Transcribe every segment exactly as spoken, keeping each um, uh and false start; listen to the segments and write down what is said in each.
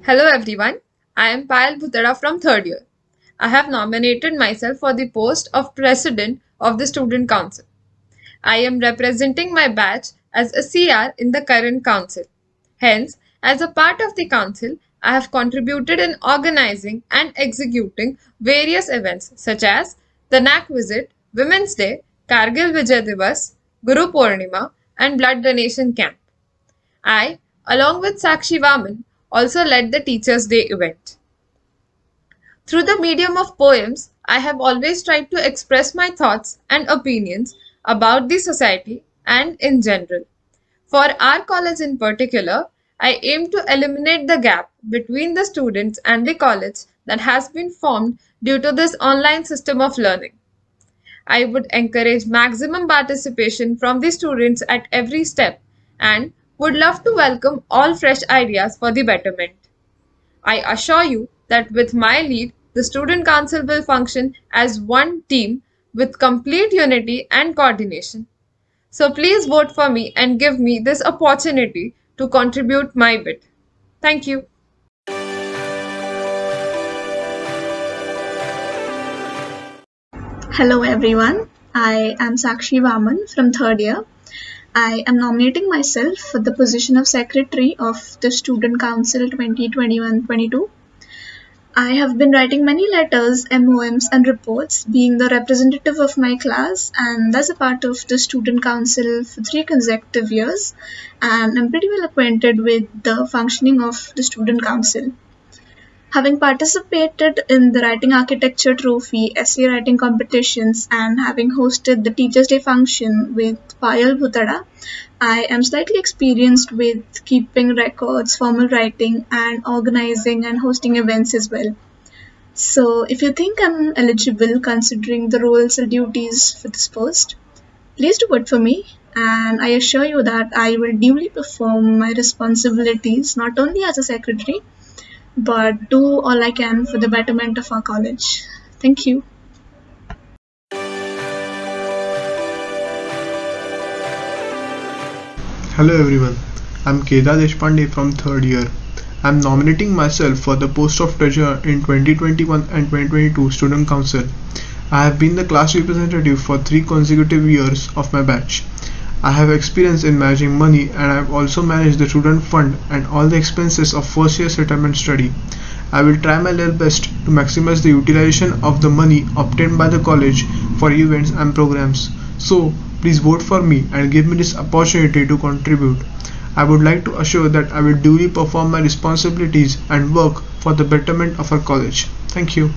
Hello everyone, I am Payal Bhutada from third year. I have nominated myself for the post of President of the Student Council. I am representing my batch as a C R in the current council. Hence, as a part of the council, I have contributed in organizing and executing various events such as the N A C visit, Women's Day, Kargil Vijay Divas, Guru Purnima, and blood donation camp. I, along with Sakshi Vaman, also led the Teachers' Day event. Through the medium of poems, I have always tried to express my thoughts and opinions about the society and in general. For our college in particular, I aim to eliminate the gap between the students and the college that has been formed due to this online system of learning. I would encourage maximum participation from the students at every step and would love to welcome all fresh ideas for the betterment. I assure you that with my lead, the Student Council will function as one team with complete unity and coordination. So please vote for me and give me this opportunity to contribute my bit. Thank you. Hello everyone, I am Sakshi Vaman from third year. I am nominating myself for the position of Secretary of the Student Council twenty twenty-one twenty-two. I have been writing many letters, M O Ms and reports, being the representative of my class and as a part of the Student Council for three consecutive years, and I'm pretty well acquainted with the functioning of the Student Council. Having participated in the Writing Architecture Trophy, essay writing competitions, and having hosted the Teachers' Day function with Payal Bhutada, I am slightly experienced with keeping records, formal writing, and organizing and hosting events as well. So, if you think I'm eligible considering the roles and duties for this post, please do vote for me, and I assure you that I will duly perform my responsibilities not only as a secretary, but do all I can for the betterment of our college. Thank you. Hello everyone, I'm Kedar Deshpande from third year. I'm nominating myself for the post of treasurer in twenty twenty-one and twenty twenty-two Student Council. I have been the class representative for three consecutive years of my batch. I have experience in managing money and I have also managed the student fund and all the expenses of first year settlement study. I will try my level best to maximize the utilization of the money obtained by the college for events and programs. So, please vote for me and give me this opportunity to contribute. I would like to assure that I will duly perform my responsibilities and work for the betterment of our college. Thank you.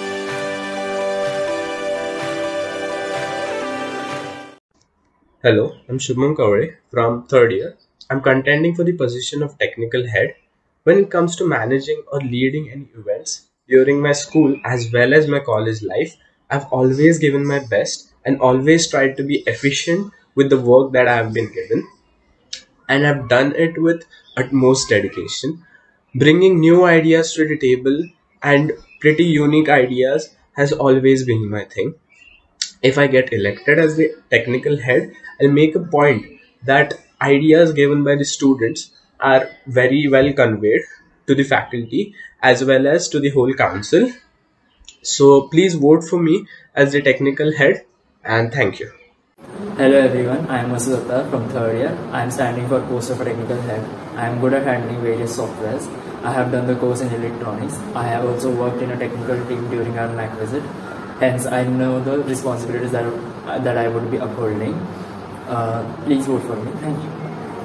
Hello, I'm Shubham Kaure from third year. I'm contending for the position of technical head. When it comes to managing or leading any events during my school as well as my college life, I've always given my best and always tried to be efficient with the work that I have been given. And I've done it with utmost dedication. Bringing new ideas to the table and pretty unique ideas has always been my thing. If I get elected as the technical head, I'll make a point that ideas given by the students are very well conveyed to the faculty as well as to the whole council. So please vote for me as the technical head, and thank you. Hello everyone, I am Masud Attar from third year. I am standing for post of a technical head. I am good at handling various softwares. I have done the course in electronics. I have also worked in a technical team during our N A C visit. Hence, I know the responsibilities that, that I would be upholding. Uh, please vote for me. Thank you.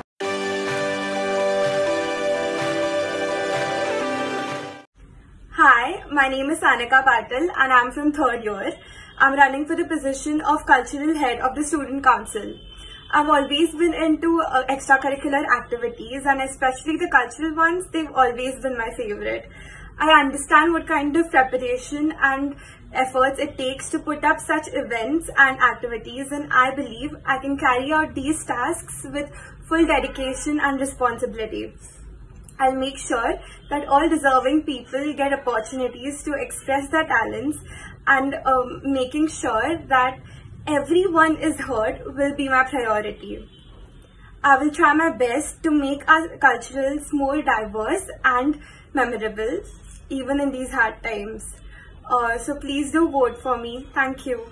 Hi, my name is Sanika Patil and I'm from third year. I'm running for the position of cultural head of the Student Council. I've always been into uh, extracurricular activities, and especially the cultural ones, they've always been my favorite. I understand what kind of preparation and efforts it takes to put up such events and activities, and I believe I can carry out these tasks with full dedication and responsibility. I'll make sure that all deserving people get opportunities to express their talents, and um, making sure that everyone is heard will be my priority. I will try my best to make our culturals more diverse and memorable, even in these hard times. Uh, so please do vote for me. Thank you.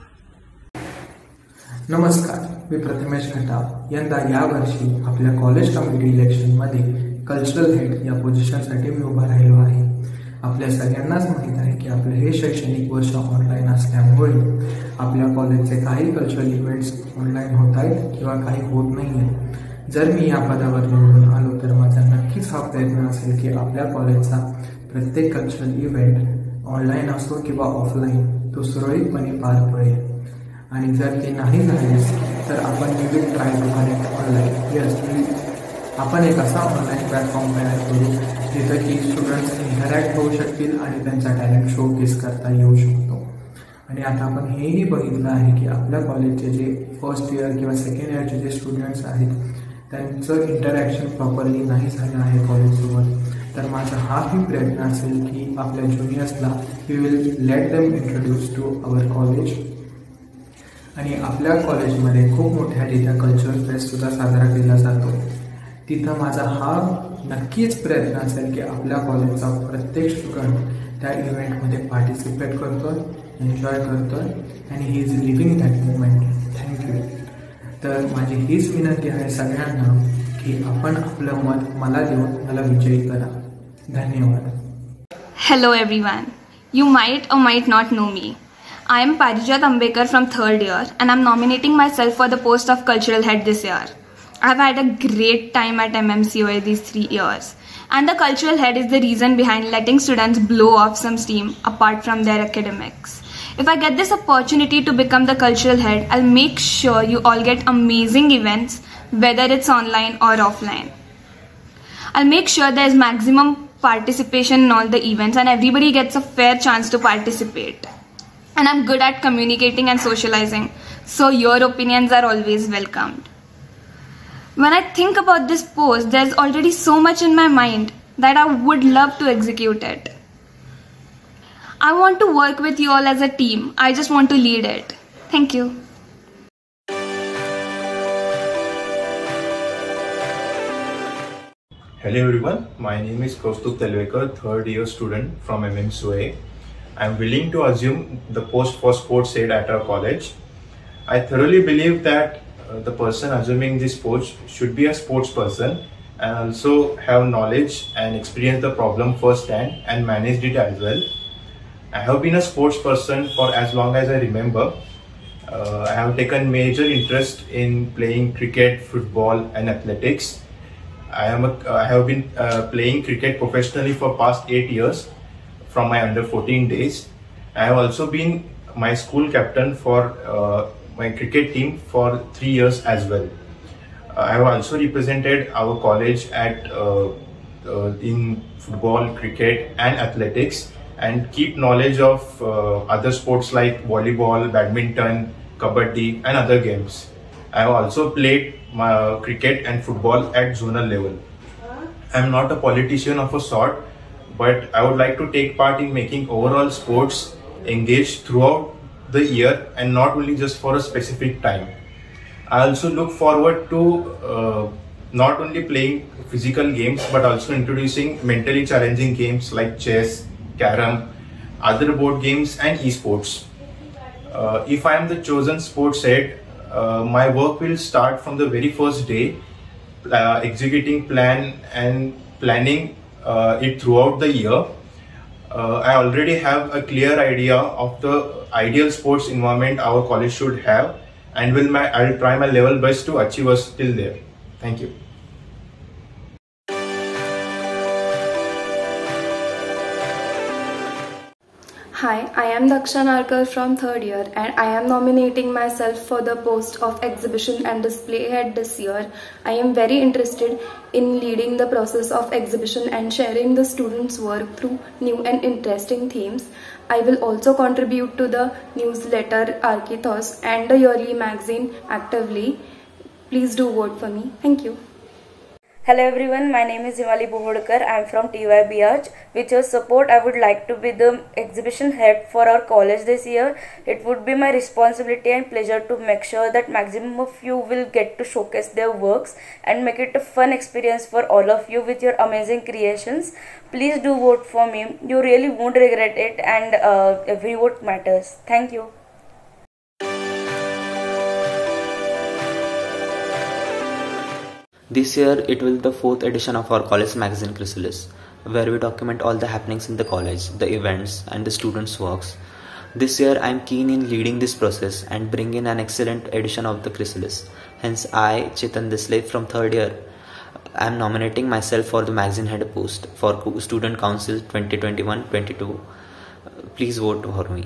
नमस्कार, मी प्रथमेश घटाव. यंदा यावर्षी आपल्या college committee इलेक्शनमध्ये cultural head या पोझिशनसाठी मी उभा राहिलो आहे. आपल्या सगळ्यांनाच माहीत आहे की आपले हे शैक्षणिक वर्ष ऑनलाईन असल्यामुळे आपल्या कॉलेजचे काही कल्चरल इव्हेंट्स ऑनलाईन होत आहेत किंवा काही होत नाही आहेत. जर मी या पदावर निवडून आलो तर माझा नक्कीच हा प्रयत्न असेल की आपल्या कॉलेजचा प्रत्येक कल्चरल इव्हेंट ऑनलाईन असो किंवा ऑफलाईन तो सुरळीतपणे पार पडेल. आणि जर ते नाही झालेच तर आपण we will try to connect online. Yes, आपण एक असा ऑनलाईन प्लॅटफॉर्म तयार करू जिथं की स्टुडंट्स इंटरॅक्ट होऊ शकतील आणि त्यांचा टॅलेंट शोकेस करता येऊ शकतो. आणि आता आपण हेही बघितलं आहे की आपल्या कॉलेजचे जे फर्स्ट इयर किंवा सेकंड इयरचे जे स्टुडंट्स आहेत त्यांचं इंटरॅक्शन प्रॉपरली नाही झालं आहे कॉलेजसोबत. तर माझा हाही प्रयत्न असेल की आपल्या ज्युनियर्सला we will let them introduce to our college. आणि आपल्या कॉलेजमध्ये खूप मोठ्या रित्या कल्चरल फेस्टसुद्धा साजरा केला जातो. तिथं माझा हा नक्कीच प्रयत्न असेल की आपल्या कॉलेजचा प्रत्येक स्टुडंट त्या इव्हेंटमध्ये पार्टिसिपेट करतोय, एन्जॉय करतोय आणि he is living that movement. Thank you. तर माझी हीच विनंती आहे सगळ्यांना की आपण आपलं मत मला देऊन मला विजयी करा. धन्यवाद. Hello everyone. You might or might not know me. I am Parijat Ambekar from third year and I am nominating myself for the post of cultural head this year. I have had a great time at M M C O A these three years and the cultural head is the reason behind letting students blow off some steam apart from their academics. If I get this opportunity to become the cultural head, I'll make sure you all get amazing events whether it's online or offline. I'll make sure there's maximum participation in all the events and everybody gets a fair chance to participate. And I'm good at communicating and socializing, so your opinions are always welcomed. When I think about this post, there's already so much in my mind that I would love to execute it. I want to work with you all as a team. I just want to lead it. Thank you. Hello everyone, my name is Kaustubh Telvekar, third year student from M M C O A. I am willing to assume the post for sports head at our college. I thoroughly believe that uh, the person assuming this post should be a sports person and also have knowledge and experience the problem firsthand and managed it as well. I have been a sports person for as long as I remember. Uh, I have taken major interest in playing cricket, football and athletics. I am a, I have been uh, playing cricket professionally for past eight years. From my under fourteen days. I have also been my school captain for uh, my cricket team for three years as well. Uh, I have also represented our college at uh, uh, in football, cricket and athletics and keep knowledge of uh, other sports like volleyball, badminton, kabaddi and other games. I have also played my uh, cricket and football at zonal level. I am not a politician of a sort, but I would like to take part in making overall sports engaged throughout the year and not only just for a specific time. I also look forward to uh, not only playing physical games but also introducing mentally challenging games like chess, carom, other board games and esports. Uh, if I am the chosen sports head, uh, my work will start from the very first day, uh, executing plan and planning Uh, it throughout the year. Uh, I already have a clear idea of the ideal sports environment our college should have and will my I'll try my level best to achieve us till there. Thank you. Hi, I am Daksha Narkar from third year and I am nominating myself for the post of exhibition and display head this year. I am very interested in leading the process of exhibition and sharing the students' work through new and interesting themes. I will also contribute to the newsletter Archithos and the yearly magazine actively. Please do vote for me. Thank you. Hello everyone, my name is Himali Bohodkar. I am from T Y B Arch. With your support, I would like to be the exhibition head for our college this year. It would be my responsibility and pleasure to make sure that maximum of you will get to showcase their works and make it a fun experience for all of you with your amazing creations. Please do vote for me. You really won't regret it, and uh, every vote matters. Thank you. This year, it will be the fourth edition of our college magazine Chrysalis, where we document all the happenings in the college, the events, and the students' works. This year, I am keen in leading this process and bring in an excellent edition of the Chrysalis. Hence, I, Chetan Desai from third year, I am nominating myself for the magazine head post for Student Council twenty twenty-one twenty-two. Please vote for me.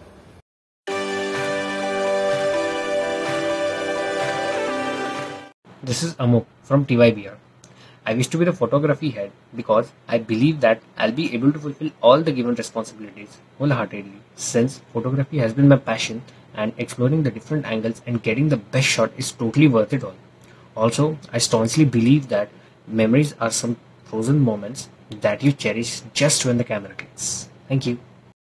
This is Amuk from T Y B R. I wish to be the photography head because I believe that I'll be able to fulfill all the given responsibilities wholeheartedly, since photography has been my passion and exploring the different angles and getting the best shot is totally worth it all. Also, I staunchly believe that memories are some frozen moments that you cherish just when the camera clicks. Thank you.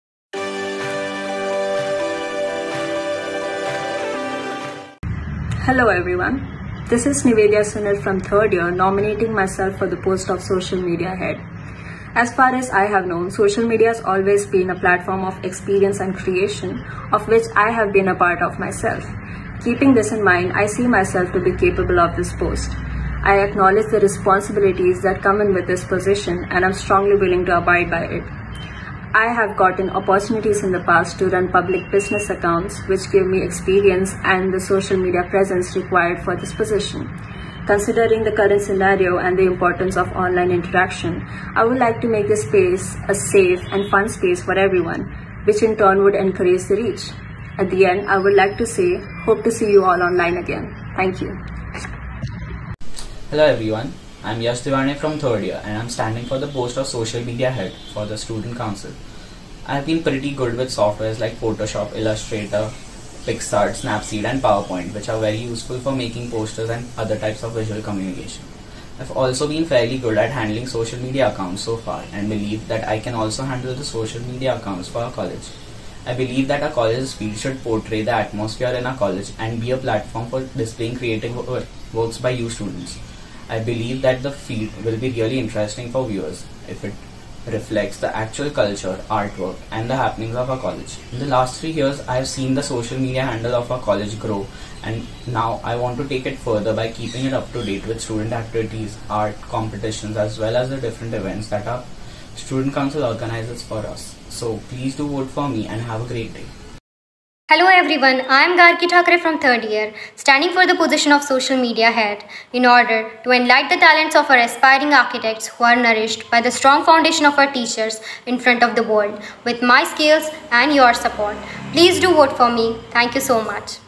Hello everyone. This is Nivedya Sunil from third year, nominating myself for the post of social media head. As far as I have known, social media has always been a platform of experience and creation, of which I have been a part of myself. Keeping this in mind, I see myself to be capable of this post. I acknowledge the responsibilities that come in with this position, and I'm strongly willing to abide by it. I have gotten opportunities in the past to run public business accounts, which give me experience and the social media presence required for this position. Considering the current scenario and the importance of online interaction, I would like to make this space a safe and fun space for everyone, which in turn would encourage the reach. At the end, I would like to say, hope to see you all online again. Thank you. Hello everyone. I'm Yash Divane from third year and I'm standing for the post of social media head for the student council. I've been pretty good with softwares like Photoshop, Illustrator, PicsArt, Snapseed and PowerPoint, which are very useful for making posters and other types of visual communication. I've also been fairly good at handling social media accounts so far and believe that I can also handle the social media accounts for our college. I believe that our college's field should portray the atmosphere in our college and be a platform for displaying creative works by you students. I believe that the feed will be really interesting for viewers if it reflects the actual culture, artwork and the happenings of our college. In the last three years, I have seen the social media handle of our college grow, and now I want to take it further by keeping it up to date with student activities, art, competitions as well as the different events that our student council organizes for us. So please do vote for me and have a great day. Hello everyone, I am Gargi Thakre from third year, standing for the position of social media head in order to enlighten the talents of our aspiring architects who are nourished by the strong foundation of our teachers in front of the world with my skills and your support. Please do vote for me. Thank you so much.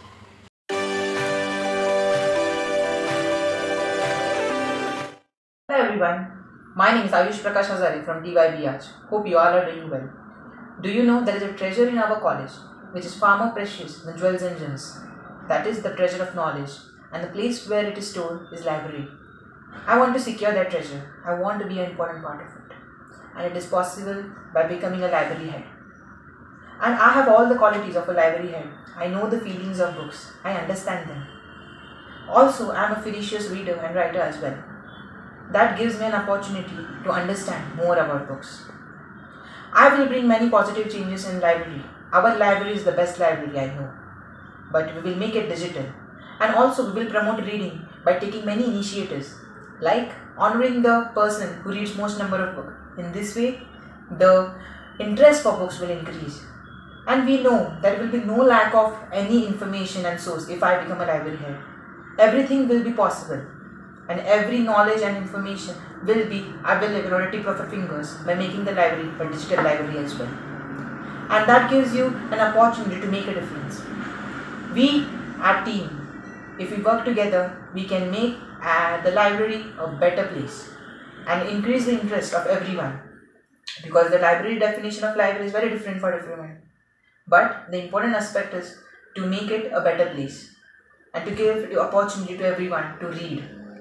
Hello everyone, my name is Ayush Prakash Hazare from D Y B Arch. Hope you all are doing well. Do you know there is a treasure in our college which is far more precious than jewels and gems? That is the treasure of knowledge, and the place where it is stored is library. I want to secure that treasure. I want to be an important part of it, and it is possible by becoming a library head. And I have all the qualities of a library head. I know the feelings of books. I understand them. Also, I am a ferocious reader and writer as well. That gives me an opportunity to understand more about books. I will bring many positive changes in library. Our library is the best library I know, but we will make it digital, and also we will promote reading by taking many initiatives like honoring the person who reads most number of books. In this way, the interest for books will increase, and we know there will be no lack of any information and source if I become a library head. Everything will be possible, and every knowledge and information will be available on a tip of a fingers by making the library a digital library as well. And that gives you an opportunity to make a difference. We, our team, if we work together, we can make uh, the library a better place and increase the interest of everyone, because the library definition of library is very different for everyone. But the important aspect is to make it a better place and to give the opportunity to everyone to read.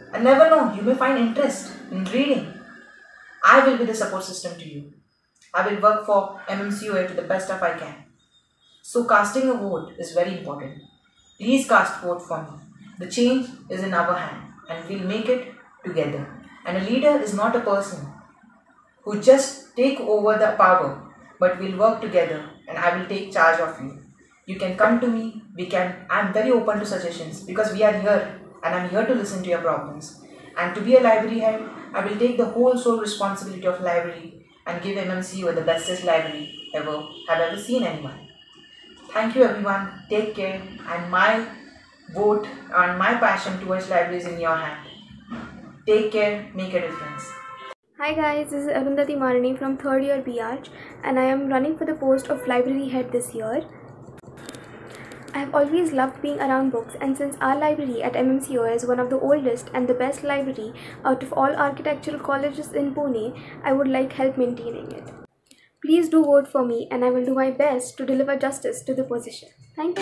And never know, you may find interest in reading. I will be the support system to you. I will work for M M C O A to the best of I can. So casting a vote is very important. Please cast vote for me. The change is in our hand and we'll make it together. And a leader is not a person who just take over the power, but we'll work together and I will take charge of you. You can come to me, we can, I'm very open to suggestions because we are here and I'm here to listen to your problems. And to be a library head, I will take the whole sole responsibility of library and give M M C O A the bestest library ever have ever seen anyone. Thank you everyone, take care, and my vote and my passion towards libraries in your hand. Take care, make a difference. Hi guys, this is Arundhati Marini from third year B Arch and I am running for the post of library head this year. I have always loved being around books, and since our library at M M C O A is one of the oldest and the best library out of all architectural colleges in Pune, I would like help maintaining it. Please do vote for me and I will do my best to deliver justice to the position. Thank you.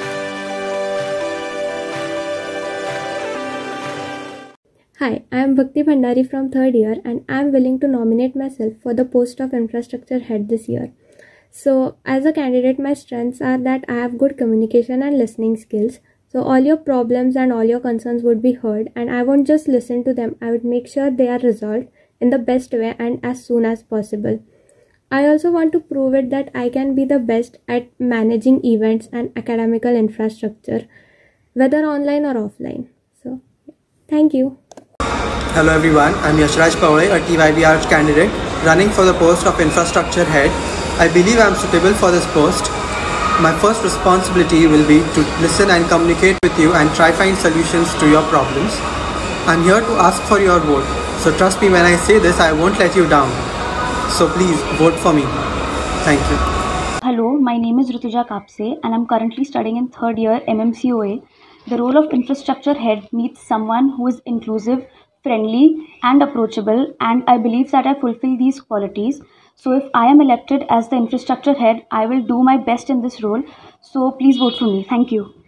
Hi, I am Bhakti Bhandari from third year and I am willing to nominate myself for the post of infrastructure head this year. So as a candidate, my strengths are that I have good communication and listening skills. So all your problems and all your concerns would be heard and I won't just listen to them, I would make sure they are resolved in the best way and as soon as possible. I also want to prove it that I can be the best at managing events and academical infrastructure, whether online or offline. So, thank you. Hello everyone, I am Yashraj Pawale, a T Y B Arch candidate running for the post of infrastructure head. I believe I am suitable for this post. My first responsibility will be to listen and communicate with you and try find solutions to your problems. I am here to ask for your vote, so trust me when I say this, I won't let you down. So please vote for me. Thank you. Hello, my name is Rutuja Kapse and I'm currently studying in third year M M C O A. The role of infrastructure head meets someone who is inclusive, friendly and approachable, and I believe that I fulfill these qualities. So if I am elected as the infrastructure head, I will do my best in this role. So please vote for me. Thank you.